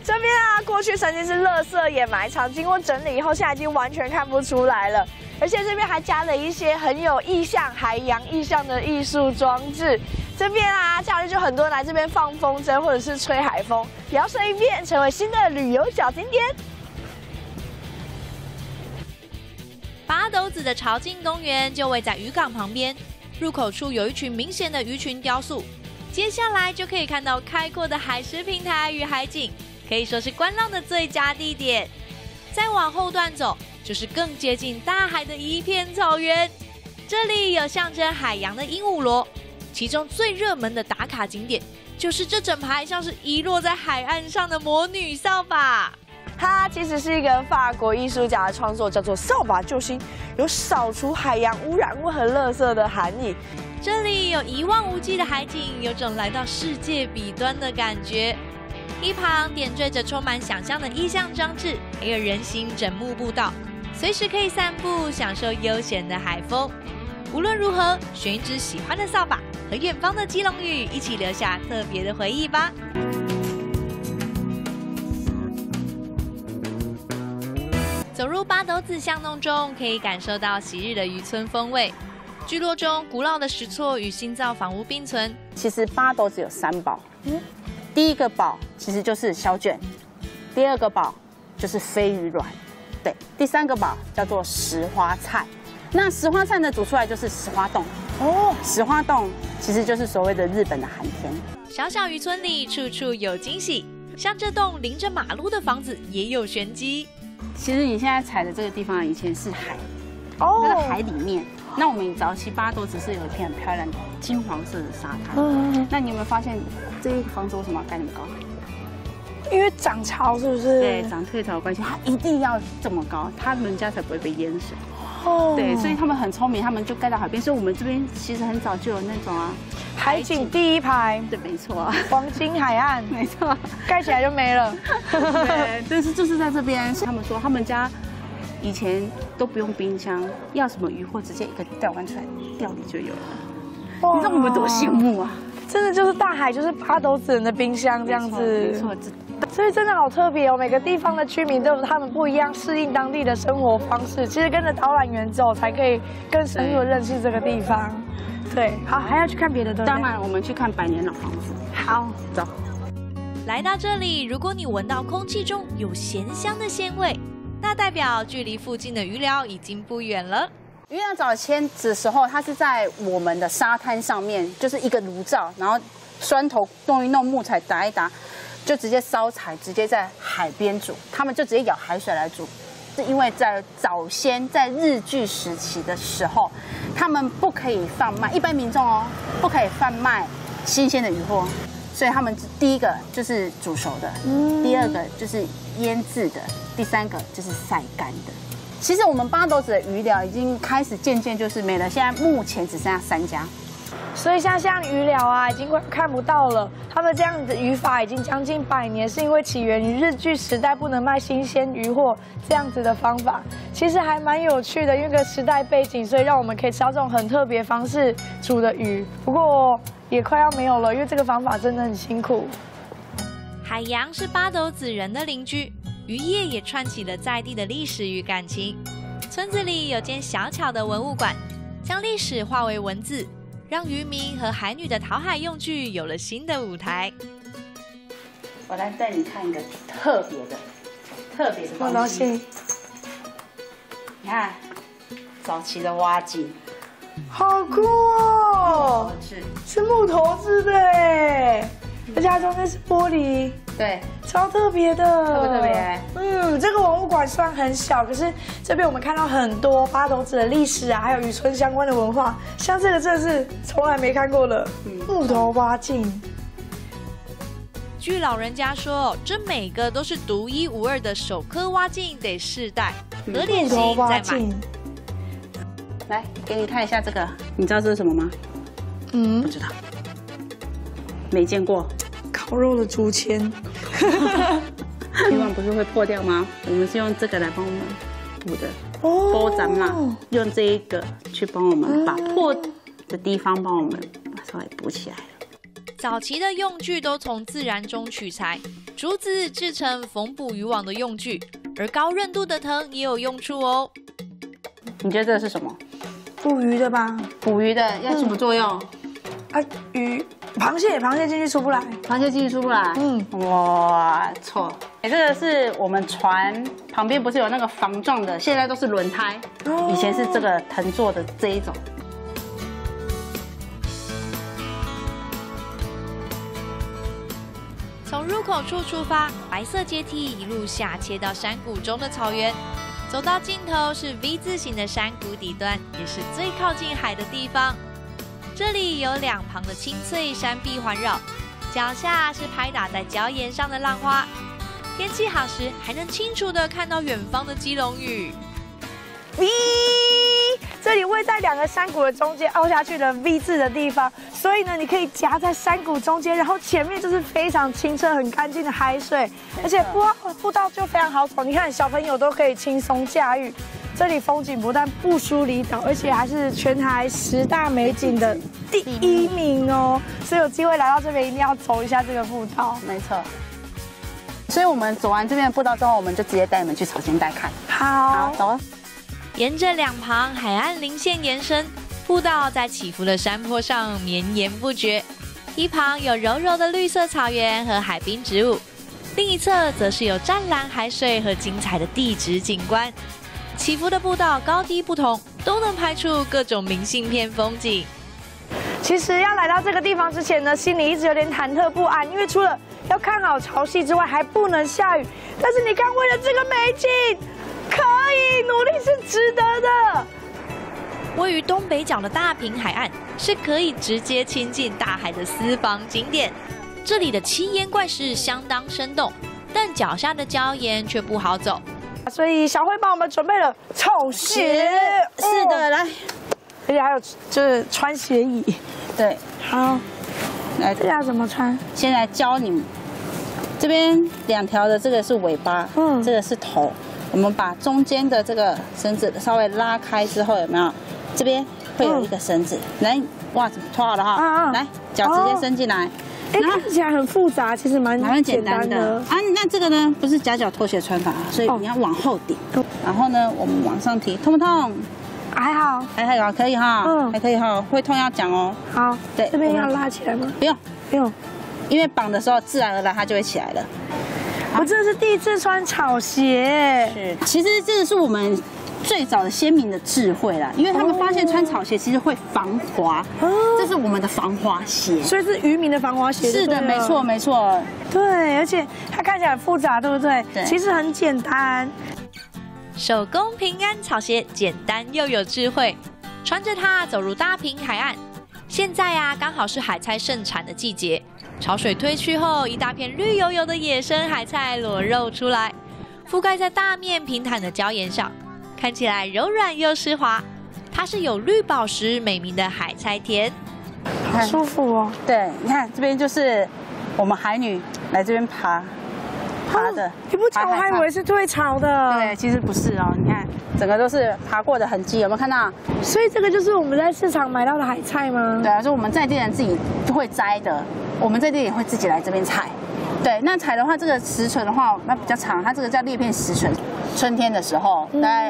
这边啊，过去曾经是垃圾掩埋场，经过整理以后，现在已经完全看不出来了。而且这边还加了一些很有意象、海洋意象的艺术装置。这边啊，假日就很多人来这边放风筝或者是吹海风，摇身一变成为新的旅游小景点。 八斗子的潮境公园就位在渔港旁边，入口处有一群明显的鱼群雕塑。接下来就可以看到开阔的海蚀平台与海景，可以说是观浪的最佳地点。再往后段走，就是更接近大海的一片草原。这里有象征海洋的鹦鹉螺，其中最热门的打卡景点就是这整排像是遗落在海岸上的魔女扫把。 它其实是一个法国艺术家的创作，叫做“扫把救星”，有扫除海洋污染物和垃圾的含义。 这里有一望无际的海景，有种来到世界彼端的感觉。一旁点缀着充满想象的意象装置，还有人行整木步道，随时可以散步，享受悠闲的海风。无论如何，选一只喜欢的扫把，和远方的基隆屿一起留下特别的回忆吧。走入八斗子巷弄中，可以感受到昔日的渔村风味。聚落中古老的石厝与新造房屋并存。 其实八斗子有3宝，第一个宝其实就是小卷，第二个宝就是飞鱼卵，对，第3个宝叫做石花菜。那石花菜呢，煮出来就是石花冻。哦，石花冻其实就是所谓的日本的寒天。 小小渔村里处处有惊喜，像这栋临着马路的房子也有玄机。 其实你现在踩的这个地方以前是海，那个海里面。那我们早期八斗子是有一片很漂亮的金黄色的沙滩。那你有没有发现这个房子为什么要盖那么高？ 因为涨潮是不是？ 对，涨退潮的关系，它一定要这么高，他们家才不会被淹水。对，所以他们很聪明，他们就盖到海边。所以我们这边其实很早就有那种海景第一排， 对，没错， 黄金海岸， 没错， 盖起来就没了。 对，但是就是在这边，他们说他们家以前都不用冰箱，要什么鱼货直接一个钓完出来，钓里就有了。你知道我们多羡慕啊！ 真的就是大海，就是八斗子人的冰箱这样子。 没错， 所以真的好特别哦，每个地方的居民都有他们不一样适应当地的生活方式。其实跟着导览员走，才可以更深入的认识这个地方。对，好，还要去看别的，对不对？ 当然，我们去看百年老房子。 好， 走。 来到这里，如果你闻到空气中有咸香的鲜味，那代表距离附近的鱼寮已经不远了。 渔寮早先的时候，它是在我们的沙滩上面，就是一个炉灶，然后砖头弄一弄，木材打一打，就直接烧柴，直接在海边煮。他们就直接舀海水来煮，是因为在早先在日据时期的时候，他们不可以贩卖，一般民众不可以贩卖新鲜的鱼货，所以他们第一个就是煮熟的，第二个就是腌制的，第3个就是晒干的。其实我们八斗子的鱼寮已经开始渐渐就是没了，现在目前只剩下3家。 所以像鱼寮啊，已经快看不到了。他们这样的渔法已经将近100年，是因为起源于日据时代不能卖新鲜鱼货这样子的方法，其实还蛮有趣的。因为个时代背景，所以让我们可以吃到这种很特别方式煮的鱼。不过也快要没有了，因为这个方法真的很辛苦。 海洋是八斗子人的邻居，渔业也串起了在地的历史与感情。村子里有间小巧的文物馆，将历史化为文字，让渔民和海女的讨海用具有了新的舞台。 我来带你看一个特别的东西。你看，早期的蛙镜， 好酷哦！是木头制的哎，而且它中间是玻璃。 对， 超特别的， 特别。 这个文物馆虽然很小，可是这边我们看到很多八斗子的历史啊，还有渔村相关的文化。像这个真的是从来没看过的木头蛙镜。 据老人家说，这每个都是独一无二的手刻蛙镜，得世代合点心再买。 来，给你看一下这个，你知道这是什么吗？不知道，没见过。 烤肉的竹签， 以往不是会破掉吗？我们是用这个来帮我们补的，包咱嘛，用这一个去帮我们把破的地方帮我们稍微补起来了。 早期的用具都从自然中取材， 竹子制成缝捕鱼网的用具，而高韧度的藤也有用处哦。 你觉得这是什么？ 捕鱼的吧？ 捕鱼的要什么作用？ 螃蟹进去出不来。 螃蟹进去出不来。哇，错。这个是我们船旁边不是有那个防撞的，现在都是轮胎，以前是这个藤做的这一种。 从入口处出发，白色阶梯一路下切到山谷中的草原，走到尽头是 V 字形的山谷底端，也是最靠近海的地方。这里有两旁的青翠山壁环绕，脚下是拍打在礁岩上的浪花。天气好时，还能清楚地看到远方的基隆屿。 这里位在2个山谷的中间凹下去的 V 字的地方，所以呢，你可以夹在山谷中间，然后前面就是非常清澈、很干净的海水，而且步道就非常好走，你看小朋友都可以轻松驾驭。这里风景不但不输离岛，而且还是全台10大美景的第1名哦，所以有机会来到这边一定要走一下这个步道。 没错。所以我们走完这边的步道之后，我们就直接带你们去草间带看。 好， 走啊。 沿着两旁海岸林线延伸，步道在起伏的山坡上绵延不绝，一旁有柔柔的绿色草原和海滨植物，另一侧则是有湛蓝海水和精彩的地质景观。起伏的步道高低不同，都能拍出各种明信片风景。 其实要来到这个地方之前呢，心里一直有点忐忑不安，因为除了要看好潮汐之外，还不能下雨。但是你看，为了这个美景，可以努力是值得的。 位于东北角的大坪海岸是可以直接亲近大海的私房景点。这里的七烟怪石相当生动，但脚下的礁岩却不好走。 所以小慧帮我们准备了草鞋， 是的，来， 而且还有就是穿鞋椅。 对， 好， 来， 这要怎么穿？ 先来教你们，这边2条的这个是尾巴，这个是头。我们把中间的这个绳子稍微拉开之后，有没有？这边会有一个绳子，来，袜子脱好了哈，来，脚直接伸进来。 看起来很复杂，其实蛮简单的啊。那这个呢，不是夹脚拖鞋穿法，所以你要往后顶，然后呢，我们往上提，痛不痛？ 还好， 还好，可以哈，还可以哈，会痛要讲哦。 好，对，这边要拉起来吗？ 不用， 不用， 因为绑的时候自然而然它就会起来了。 我这是第一次穿草鞋， 是，其实这个是我们最早的先民的智慧啦，因为他们发现穿草鞋其实会防滑，这是我们的防滑鞋， 所以是渔民的防滑鞋。 是的，没错没错。 对，而且它看起来很复杂，对不对？ 对， 其实很简单。 手工平安草鞋，简单又有智慧，穿着它走入大坪海岸。现在啊，刚好是海菜盛产的季节，潮水退去后，一大片绿油油的野生海菜裸露出来，覆盖在大面平坦的礁岩上。看起来柔软又湿滑，它是有绿宝石美名的海菜田， 好舒服哦。 对，你看这边就是我们海女来这边爬的。 你不讲我还以为是退潮的。 对，其实不是哦，你看整个都是爬过的痕迹，有没有看到？ 所以这个就是我们在市场买到的海菜吗？ 对啊，是我们在地人自己会摘的，我们在地也会自己来这边采。对，那采的话，这个石笋的话，那比较长，它这个叫裂片石笋。春天的时候，大概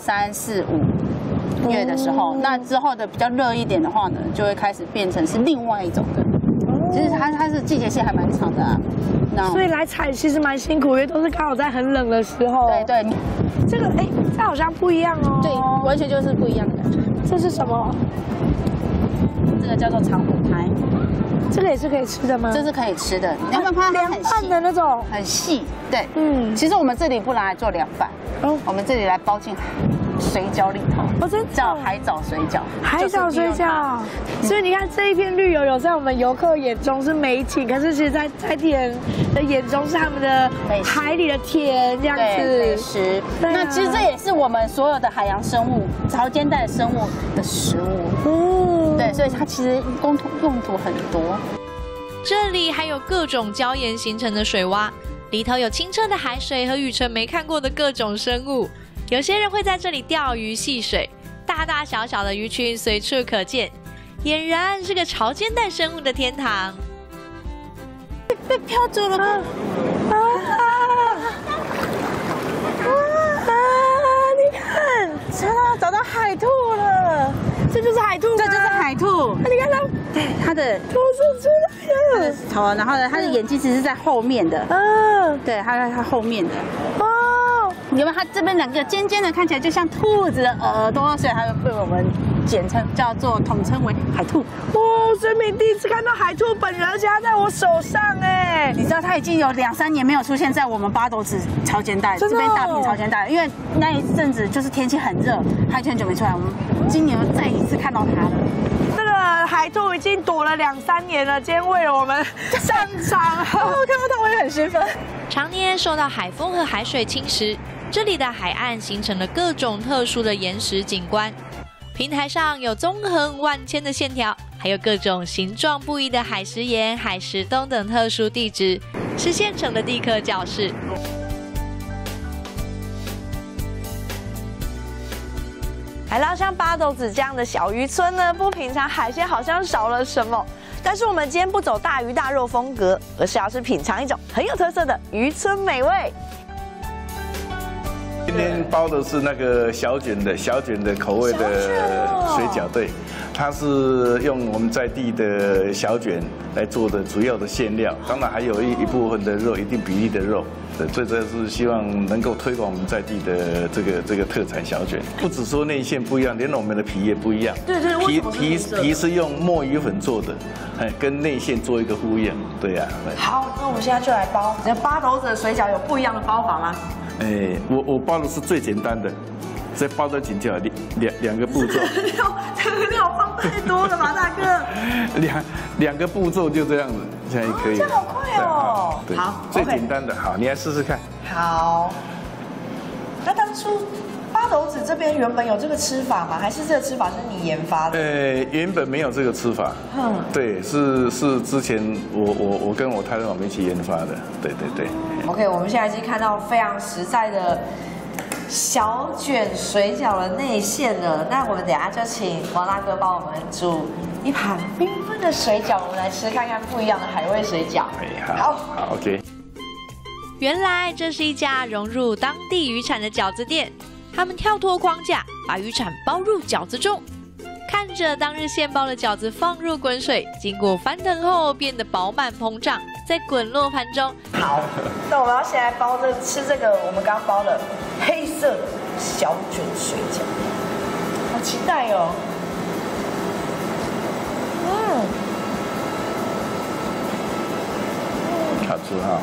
2、3、4、5月的时候，那之后的比较热一点的话呢，就会开始变成是另外一种的。其实它是季节性还蛮长的啊。 所以来采其实蛮辛苦，因为都是刚好在很冷的时候。 对对， 这个这好像不一样哦。 对，完全就是不一样的。 这是什么？ 这个叫做长虎苔。 这个也是可以吃的吗？ 这是可以吃的，凉拌它很细的那种， 很细。对， 其实我们这里不拿来做凉拌，我们这里来包进水饺里头，叫海藻水饺。 海藻水饺，所以你看这一片绿油油，在我们游客眼中是美景，可是其实在地人的眼中是他们的海里的甜这样子。 美食。那其实这也是我们所有的海洋生物、潮间带生物的食物。对，所以它其实用途很多。 这里还有各种礁岩形成的水洼，里头有清澈的海水和雨辰没看过的各种生物。有些人会在这里钓鱼戏水，大大小小的鱼群随处可见，俨然是个潮间带生物的天堂。 被飘走了吗？ 找到海兔了， 这就是海兔， 这就是海兔。 你看它， 对，它的头伸出来了， 头，然后呢，它的眼睛其实是在后面的，对，它后面的。哦，有没有？它这边两个尖尖的，看起来就像兔子的耳朵，所以它被我们统称为海兔。 哦，生命第一次看到海兔本人，而且它在我手上哎！ 你知道它已经有2、3年没有出现在我们八斗子潮间带这边大坪潮间带，因为那一阵子就是天气很热，它已经很久没出来。我们今年再一次看到它了。 这个海兔已经躲了2、3年了，今天为了我们上场，看到它我也很兴奋。 常年受到海风和海水侵蚀，这里的海岸形成了各种特殊的岩石景观。平台上有纵横万千的线条，还有各种形状不一的海石岩、海石洞等特殊地质，是现成的地科教室。 来到像八斗子这样的小渔村呢，不品尝海鲜好像少了什么。但是我们今天不走大鱼大肉风格，而是要去品尝一种很有特色的渔村美味。 今天包的是那个小卷的口味的水饺，对，它是用我们在地的小卷来做的主要的馅料，当然还有一部分的肉，一定比例的肉。对，最主要是希望能够推广我们在地的这个特产小卷，不只说内馅不一样，连我们的皮也不一样。 对对， 皮是用墨鱼粉做的，跟内馅做一个呼应。对呀。 好，那我们现在就来包。那八斗子的水饺有不一样的包法吗？ 我包的是最简单的，这包的紧叫两个步骤。 料放太多了吧，大哥？ 两个步骤就这样子，现在可以。 这样好快哦。 对，好，最简单的，好，你来试试看。 好。那当初八斗子这边原本有这个吃法吗？还是这个吃法是你研发的？ 原本没有这个吃法。对，是之前我跟我太太我们一起研发的。对。 OK， 我们现在已经看到非常实在的小卷水饺的内馅了。那我们等一下就请王大哥帮我们煮一盘缤纷的水饺，我们来吃看看不一样的海味水饺。 好 ，OK。 原来这是一家融入当地渔产的饺子店，他们跳脱框架，把渔产包入饺子中。看着当日现包的饺子放入滚水，经过翻腾后变得饱满膨胀，在滚落盘中。 好，那我们要先来吃这个我们刚包的黑色小卷水饺，好期待哦！ 好吃哈。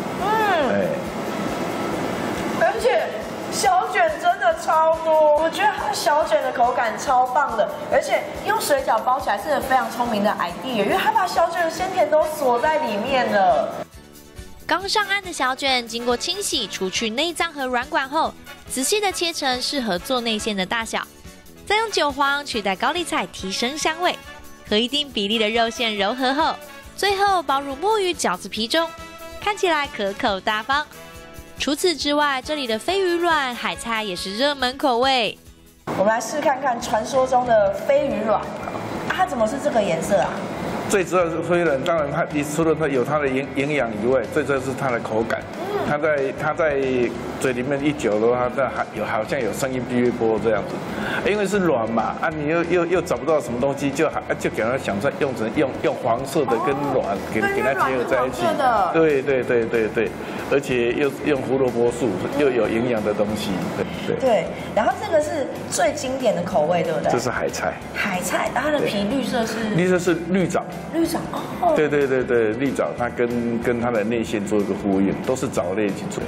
而且小卷真的超多，我觉得它小卷的口感超棒的，而且用水饺包起来是非常聪明的 idea， 因为它把小卷的鲜甜都锁在里面了。 刚上岸的小卷经过清洗，除去内脏和软管后，仔细的切成适合做内馅的大小，再用韭黄取代高丽菜提升香味，和一定比例的肉馅揉合后，最后包入墨鱼饺子皮中，看起来可口大方。除此之外，这里的飞鱼卵、海菜也是热门口味。 我们来试看看传说中的飞鱼卵，它怎么是这个颜色啊？ 最主要是飞鱼卵，当然除了它有它的营养以外，最主要是它的口感。它在嘴里面一久的话，它好像有声音哔哔啵这样子，因为是卵嘛，你又找不到什么东西，就给它想在用黄色的跟卵给它结合在一起。对，而且又用胡萝卜素，又有营养的东西。 对，然后这个是最经典的口味，对不对？ 这是海菜。海菜，它的皮绿色是？ 绿色是绿藻。 绿藻哦。对， 绿藻它跟它的内馅做一个呼应，都是藻类一起做。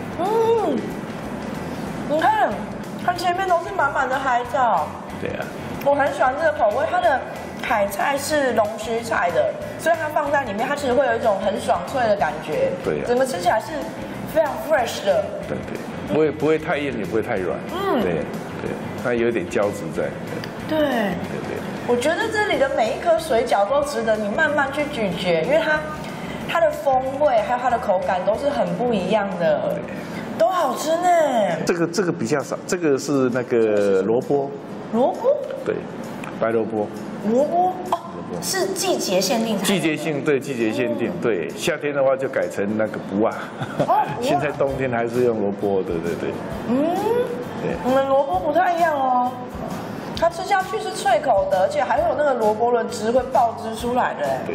你看，它前面都是满满的海藻。 对啊。 我很喜欢这个口味，它的海菜是龙须菜的，所以它放在里面，它其实会有一种很爽脆的感觉。 对啊。 整个吃起来是非常 fresh 的。 对，不会太硬，也不会太软。对，它有点胶质在。对。 我觉得这里的每一颗水饺都值得你慢慢去咀嚼，因为它的风味还有它的口感都是很不一样的，都好吃呢。 这个比较少，这个是那个萝卜。 萝卜？对， 白萝卜。 萝卜哦，是季节限定。 季节限定，对，夏天的话就改成那个不啊。现在冬天还是用萝卜，对。 你们萝卜不太一样哦。 它吃下去是脆口的，而且还会有那个萝卜的汁会爆汁出来的。 对。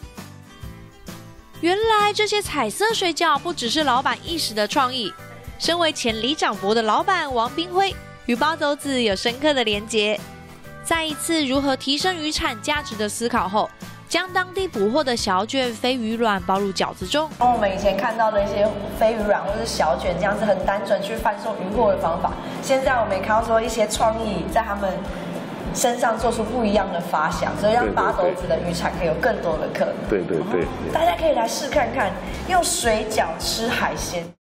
原来这些彩色水饺不只是老板一时的创意，身为前里长伯的老板王彬辉与八斗子有深刻的连结。在一次如何提升渔产价值的思考后，将当地捕获的小卷飞鱼卵包入饺子中。 跟我们以前看到的一些飞鱼卵或是小卷这样子很单纯去贩售渔获的方法，现在我们也看到说一些创意在他们身上做出不一样的发想，所以让八斗子的渔产可以有更多的客人。 对对对， 大家可以来试看看，用水饺吃海鲜。